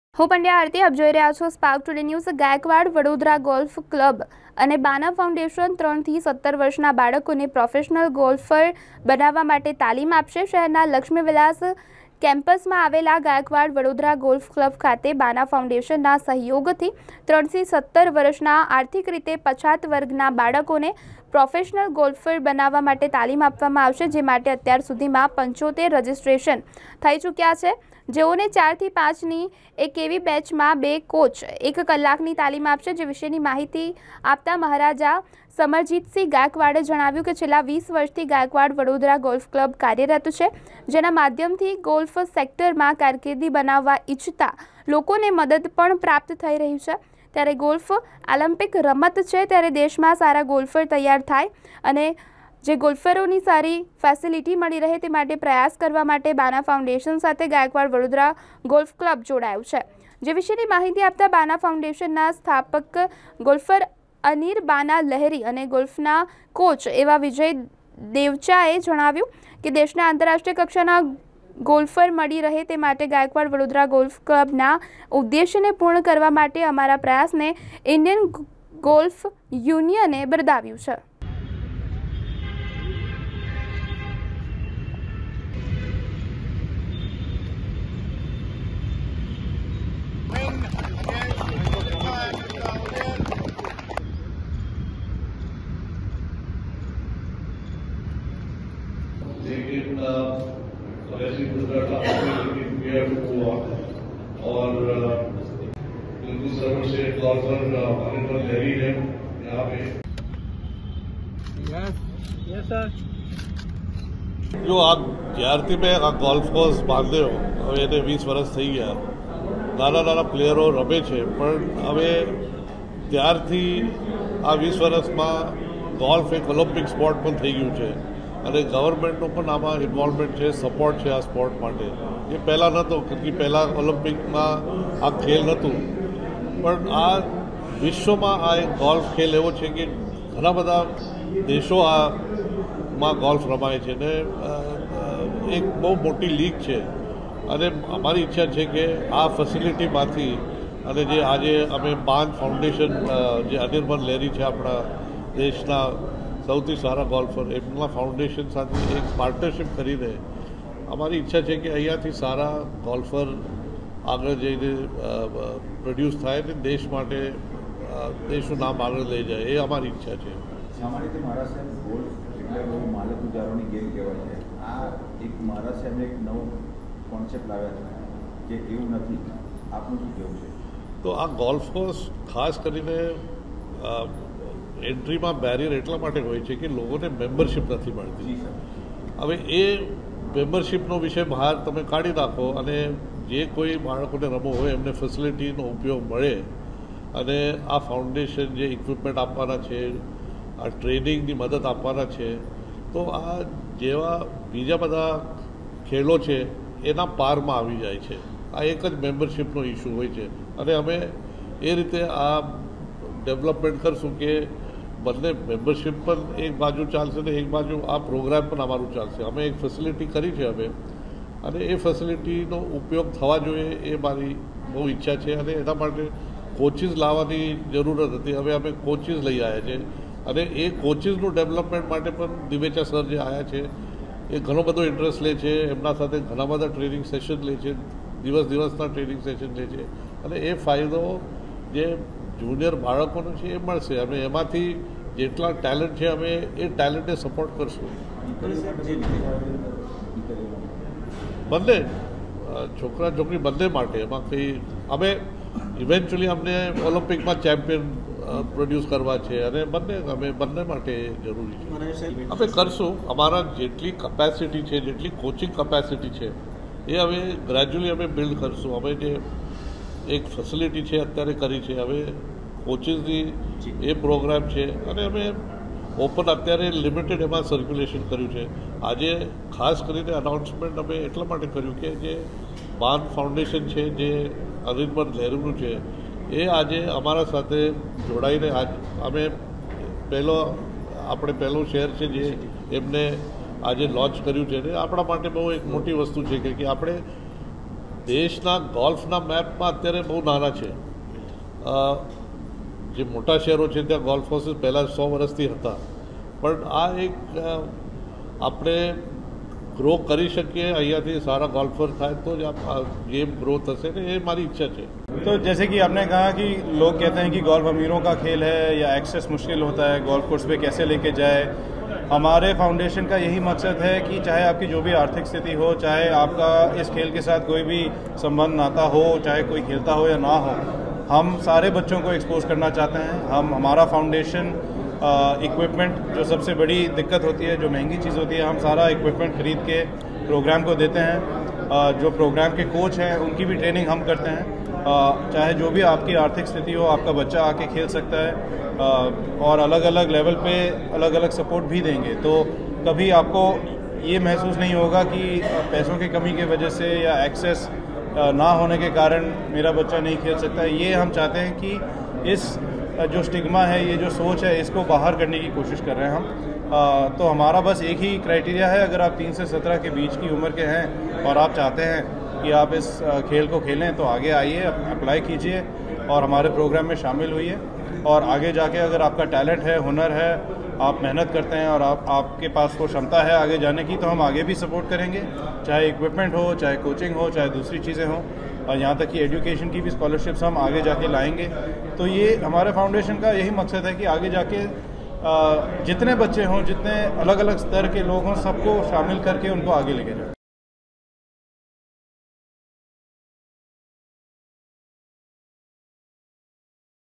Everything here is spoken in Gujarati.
હું પંડ્યા આરતી આપ જોઈ રહ્યા છો Spark today news. Gaekwad Vadodara golf club અને બાના ફાઉન્ડેશન 3 થી 17 વર્ષના બાળકોને પ્રોફેશનલ ગોલ્ફર બનાવવા માટે તાલીમ આપશે। શહેરના લક્ષ્મી વિલાસ કેમ્પસમાં આવેલા ગાયકવાડ વડોદરા ગોલ્ફ ક્લબ ખાતે બાના ફાઉન્ડેશનના સહયોગથી 3 થી 17 વર્ષના આર્થિક રીતે પછાત વર્ગના બાળકોને પ્રોફેશનલ ગોલ્ફર બનાવવા માટે તાલીમ આપવામાં આવશે, જે માટે અત્યાર સુધીમાં 75 રજીસ્ટ્રેશન થઈ ચૂક્યા છે। જેઓને 4 થી 5ની એક એવી બેચમાં 2 કોચ 1 કલાકની તાલીમ આપશે। જે વિશેની માહિતી આપતા મહારાજા સમરજીતસિંહ ગાયકવાડે જણાવ્યું કે છેલ્લા 20 વર્ષથી ગાયકવાડ વડોદરા ગોલ્ફ ક્લબ કાર્યરત છે, જેના માધ્યમથી ગોલ્ફ સેક્ટરમાં કારકિર્દી બનાવવા ઈચ્છતા લોકોને મદદ પણ પ્રાપ્ત થઈ રહી છે। ત્યારે ગોલ્ફ ઓલિમ્પિક રમત છે, ત્યારે દેશમાં સારા ગોલ્ફર તૈયાર થાય અને જે ગોલ્ફરોની સારી ફેસિલિટી મળી રહે તે માટે પ્રયાસ કરવા માટે બાના ફાઉન્ડેશન સાથે ગાયકવાડ વડોદરા ગોલ્ફ ક્લબ જોડાયું છે। જે વિશેની માહિતી આપતા બાના ફાઉન્ડેશનના સ્થાપક ગોલ્ફર અનિર બાના લહેરી અને ગોલ્ફના કોચ એવા વિજય દેવચાએ જણાવ્યું કે દેશના આંતરરાષ્ટ્રીય કક્ષાના ગોલ્ફર મળી રહે તે માટે ગાયકવાડ વડોદરા ગોલ્ફ ક્લબના ઉદ્દેશ્યને પૂર્ણ કરવા માટે અમારા પ્રયાસને ઇન્ડિયન ગોલ્ફ યુનિયને બિરદાવ્યું છે। और बिल्कुल सर्व से गॉल्फर अनिल लहरी है यहाँ पे। जो आप ज्यारती में आ गोल्फ कोर्स बांधे हो, હવે એને 20 વર્ષ થઈ ગયા। નાના નાના પ્લેયરો રમે છે, પણ હવે ત્યારથી આ 20 વર્ષમાં ગોલ્ફ એક ઓલિમ્પિક સ્પોર્ટ પણ થઈ ગયું છે અને ગવર્મેન્ટનું પણ આમાં ઇન્વોલ્વમેન્ટ છે, સપોર્ટ છે આ સ્પોર્ટ માટે। એ પહેલાં નહોતો, કે પહેલાં ઓલિમ્પિકમાં આ ખેલ નહોતું, પણ આ વિશ્વમાં આ એક ગોલ્ફ ખેલ એવો છે કે ઘણા બધા દેશો આમાં ગોલ્ફ રમાય છે ને એક બહુ મોટી લીગ છે। અને અમારી ઈચ્છા છે કે આ ફેસિલિટીમાંથી અને જે આજે અમે બાન ફાઉન્ડેશન જે અનિર્બન લહેરી છે આપણા દેશના સૌથી સારા ગોલ્ફર, એમના ફાઉન્ડેશન સાથે એક પાર્ટનરશિપ કરીને અમારી ઈચ્છા છે કે અહીંયાથી સારા ગોલ્ફર આગળ જઈને પ્રોડ્યુસ થાય ને દેશ માટે દેશનું નામ આગળ લઈ જાય, એ અમારી ઈચ્છા છે। સામાન્ય રીતે મહારાષ્ટ્ર ગોલ્ફ એટલે બહુ માલક ઉજારોની ગેમ કહેવાય છે। આ એક મહારાષ્ટ્રમાં એક નવો કોન્સેપ્ટ લાવ્યા છે જે એવું નથી, આપનું શું કહેવું છે? તો આ ગોલ્ફ કોર્સ ખાસ કરીને એન્ટ્રીમાં બેરિયર એટલા માટે હોય છે કે લોકોને મેમ્બરશિપ નથી મળતી। હવે એ મેમ્બરશિપનો વિષય બહાર તમે કાઢી નાખો અને જે કોઈ બાળકોને રમવું હોય એમને ફેસિલિટીનો ઉપયોગ મળે અને આ ફાઉન્ડેશન જે ઇક્વિપમેન્ટ આપવાના છે, આ ટ્રેનિંગની મદદ આપવાના છે, તો આ જેવા બીજા બધા ખેલો છે એના પારમાં આવી જાય છે। આ એક જ મેમ્બરશિપનો ઇસ્યુ હોય છે અને અમે એ રીતે આ ડેવલપમેન્ટ કરશું કે બંને મેમ્બરશિપ પણ એક બાજુ ચાલશે ને એક બાજુ આ પ્રોગ્રામ પણ અમારું ચાલશે। અમે એક ફેસિલિટી કરી છે હવે અને એ ફેસિલિટીનો ઉપયોગ થવા જોઈએ, એ મારી બહુ ઈચ્છા છે અને એના માટે કોચિસ લાવવાની જરૂરત હતી। હવે અમે કોચિસ લઈ આવ્યા છે અને એ કોચિસનું ડેવલપમેન્ટ માટે પણ દિવેચા સર જે આવ્યા છે એ ઘણો બધો ઇન્ટરેસ્ટ લે છે, એમના સાથે ઘણા બધા ટ્રેનિંગ સેશન લે છે, દિવસના ટ્રેનિંગ સેશન લે છે અને એ ફાયદો જે જુનિયર બાળકોનો છે એ મળશે। અમે એમાંથી જેટલા ટેલેન્ટ છે અમે એ ટેલેન્ટને સપોર્ટ કરશું। બંને છોકરા છોકરી બંને માટે એમાં કંઈ અમે ઇવેન્ચ્યુઅલી અમને ઓલિમ્પિકમાં ચેમ્પિયન પ્રોડ્યુસ કરવા છે અને બંને માટે જરૂરી છે। અમે કરશું, અમારા જેટલી કેપેસિટી છે, જેટલી કોચિંગ કેપેસિટી છે એ હવે ગ્રેજ્યુઅલી અમે બિલ્ડ કરશું। અમે જે એક ફેસિલિટી છે અત્યારે કરી છે, હવે કોચિસની એ પ્રોગ્રામ છે અને અમે ઓપન અત્યારે લિમિટેડ એમાં સર્ક્યુલેશન કર્યું છે। આજે ખાસ કરીને અનાઉન્સમેન્ટ અમે એટલા માટે કર્યું કે જે બાન ફાઉન્ડેશન છે જે અનિર્બન લહેરીનું છે એ આજે અમારા સાથે જોડાઈને અમે પહેલું શહેર છે જે એમને આજે લોન્ચ કર્યું છે ને આપણા માટે બહુ એક મોટી વસ્તુ છે કે આપણે દેશના ગોલ્ફના મેપમાં અત્યારે બહુ નાના છે. જે મોટા શહેરો છે ત્યાં ગોલ્ફ કોર્સીસ પહેલાં 100 વર્ષથી હતા, પણ આ એક આપણે ગ્રો કરી શકીએ, અહીંયાથી सारा गोल्फर થાય તો જ આ गेम ग्रो થશે ને એ મારી ઈચ્છા છે. तो जैसे कि आपने कहा कि लोग कहते हैं कि गोल्फ अमीरों का खेल है या एक्सेस मुश्किल होता है, गोल्फ कोर्स पे कैसे लेके जाए. हमारे फाउंडेशन का यही मकसद है कि चाहे आपकी जो भी आर्थिक स्थिति हो, चाहे आपका इस खेल के साथ कोई भी संबंध नाता हो, चाहे कोई खेलता हो या ना हो, हम सारे बच्चों को एक्सपोज करना चाहते हैं. हमारा फाउंडेशन इक्विपमेंट, जो सबसे बड़ी दिक्कत होती है, जो महंगी चीज़ होती है, हम सारा इक्विपमेंट खरीद के प्रोग्राम को देते हैं. जो प्रोग्राम के कोच हैं उनकी भी ट्रेनिंग हम करते हैं. चाहे जो भी आपकी आर्थिक स्थिति हो, आपका बच्चा आके खेल सकता है, और अलग अलग लेवल पे अलग अलग सपोर्ट भी देंगे. तो कभी आपको ये महसूस नहीं होगा कि पैसों की कमी की वजह से या एक्सेस ना होने के कारण मेरा बच्चा नहीं खेल सकता. ये हम चाहते हैं कि इस जो स्टिग्मा है, ये जो सोच है, इसको बाहर करने की कोशिश कर रहे हैं हम. तो हमारा बस एक ही क्राइटेरिया है, अगर आप 3 से 17 के बीच की उम्र के हैं और आप चाहते हैं कि आप इस खेल को खेलें, तो आगे आइए, अप्लाई कीजिए और हमारे प्रोग्राम में शामिल होइए. और आगे जाके अगर आपका टैलेंट है, हुनर है, आप मेहनत करते हैं और आपके पास वो क्षमता है आगे जाने की, तो हम आगे भी सपोर्ट करेंगे. चाहे इक्विपमेंट हो, चाहे कोचिंग हो, चाहे दूसरी चीज़ें हों, और यहाँ तक कि एजुकेशन की भी स्कॉलरशिप्स हम आगे जाके लाएंगे. तो ये हमारे फाउंडेशन का यही मकसद है कि आगे जाके जितने बच्चे हों, जितने अलग अलग स्तर के लोग हों, सबको शामिल करके उनको आगे लेके जाएं.